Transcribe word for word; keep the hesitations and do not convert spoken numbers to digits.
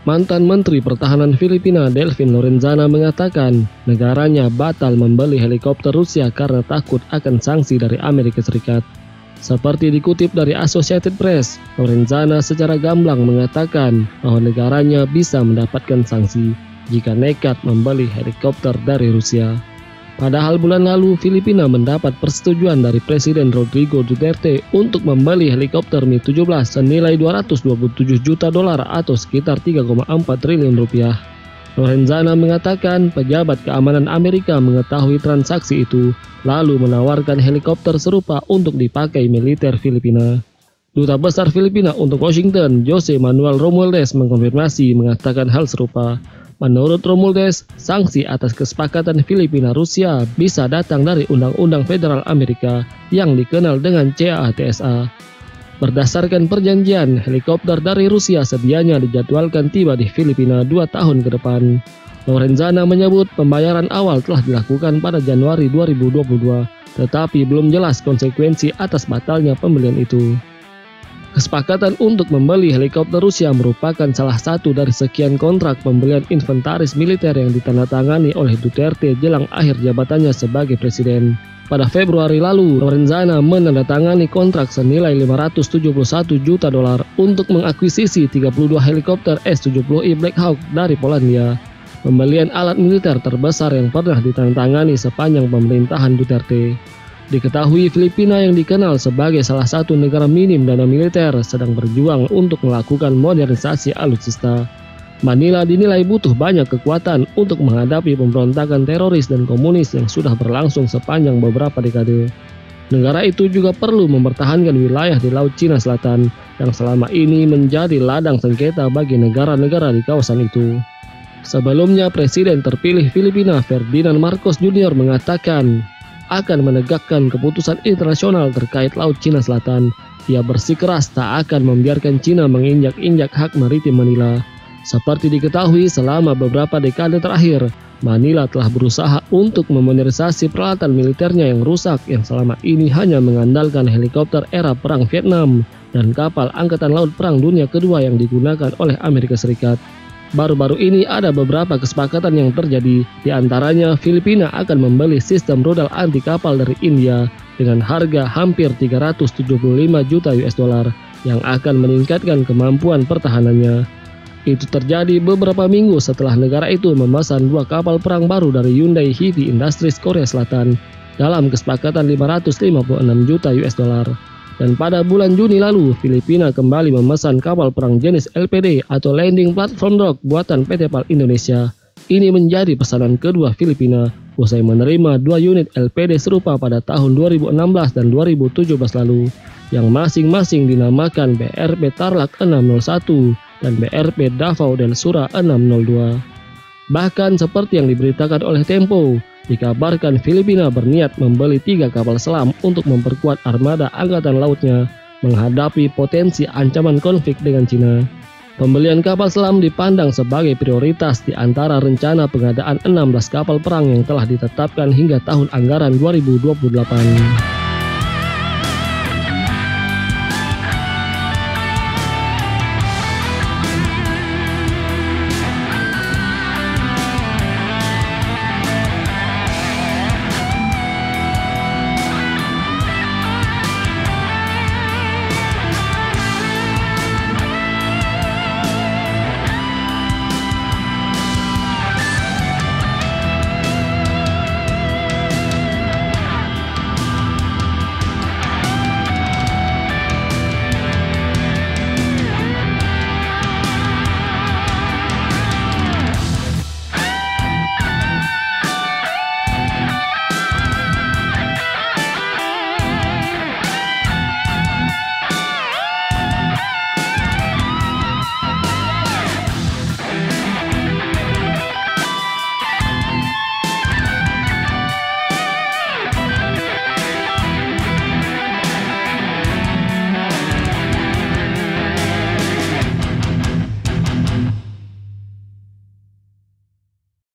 Mantan Menteri Pertahanan Filipina Delvin Lorenzana mengatakan negaranya batal membeli helikopter Rusia karena takut akan sanksi dari Amerika Serikat. Seperti dikutip dari Associated Press, Lorenzana secara gamblang mengatakan bahwa negaranya bisa mendapatkan sanksi jika nekat membeli helikopter dari Rusia. Padahal bulan lalu Filipina mendapat persetujuan dari Presiden Rodrigo Duterte untuk membeli helikopter Mi tujuh belas senilai dua ratus dua puluh tujuh juta dolar atau sekitar tiga koma empat triliun rupiah. Lorenzana mengatakan pejabat keamanan Amerika mengetahui transaksi itu, lalu menawarkan helikopter serupa untuk dipakai militer Filipina. Duta Besar Filipina untuk Washington, Jose Manuel Romualdez mengkonfirmasi mengatakan hal serupa. Menurut Romualdez, sanksi atas kesepakatan Filipina-Rusia bisa datang dari Undang-Undang Federal Amerika yang dikenal dengan C A A T S A. Berdasarkan perjanjian, helikopter dari Rusia sedianya dijadwalkan tiba di Filipina dua tahun ke depan. Lorenzana menyebut pembayaran awal telah dilakukan pada Januari dua ribu dua puluh dua, tetapi belum jelas konsekuensi atas batalnya pembelian itu. Kesepakatan untuk membeli helikopter Rusia merupakan salah satu dari sekian kontrak pembelian inventaris militer yang ditandatangani oleh Duterte jelang akhir jabatannya sebagai presiden. Pada Februari lalu, Lorenzana menandatangani kontrak senilai lima ratus tujuh puluh satu juta dolar untuk mengakuisisi tiga puluh dua helikopter S tujuh puluh I Black Hawk dari Polandia. Pembelian alat militer terbesar yang pernah ditandatangani sepanjang pemerintahan Duterte. Diketahui Filipina yang dikenal sebagai salah satu negara minim dana militer sedang berjuang untuk melakukan modernisasi alutsista. Manila dinilai butuh banyak kekuatan untuk menghadapi pemberontakan teroris dan komunis yang sudah berlangsung sepanjang beberapa dekade. Negara itu juga perlu mempertahankan wilayah di Laut Cina Selatan yang selama ini menjadi ladang sengketa bagi negara-negara di kawasan itu. Sebelumnya, Presiden terpilih Filipina Ferdinand Marcos Junior mengatakan akan menegakkan keputusan internasional terkait Laut Cina Selatan. Ia bersikeras tak akan membiarkan Cina menginjak-injak hak maritim Manila. Seperti diketahui selama beberapa dekade terakhir, Manila telah berusaha untuk memodernisasi peralatan militernya yang rusak yang selama ini hanya mengandalkan helikopter era Perang Vietnam dan kapal Angkatan Laut Perang Dunia Kedua yang digunakan oleh Amerika Serikat. Baru-baru ini ada beberapa kesepakatan yang terjadi, di antaranya Filipina akan membeli sistem rudal anti kapal dari India dengan harga hampir tiga ratus tujuh puluh lima juta U S dollar yang akan meningkatkan kemampuan pertahanannya. Itu terjadi beberapa minggu setelah negara itu memesan dua kapal perang baru dari Hyundai Heavy Industries Korea Selatan dalam kesepakatan lima ratus lima puluh enam juta U S dollar. Dan pada bulan Juni lalu, Filipina kembali memesan kapal perang jenis L P D atau Landing Platform Dock buatan P T PAL Indonesia. Ini menjadi pesanan kedua Filipina usai menerima dua unit L P D serupa pada tahun dua ribu enam belas dan dua ribu tujuh belas lalu, yang masing-masing dinamakan B R P Tarlac enam nol satu dan B R P Davao del Sura enam nol dua. Bahkan seperti yang diberitakan oleh Tempo, dikabarkan Filipina berniat membeli tiga kapal selam untuk memperkuat armada angkatan lautnya menghadapi potensi ancaman konflik dengan Cina. Pembelian kapal selam dipandang sebagai prioritas di antara rencana pengadaan enam belas kapal perang yang telah ditetapkan hingga tahun anggaran dua ribu dua puluh delapan.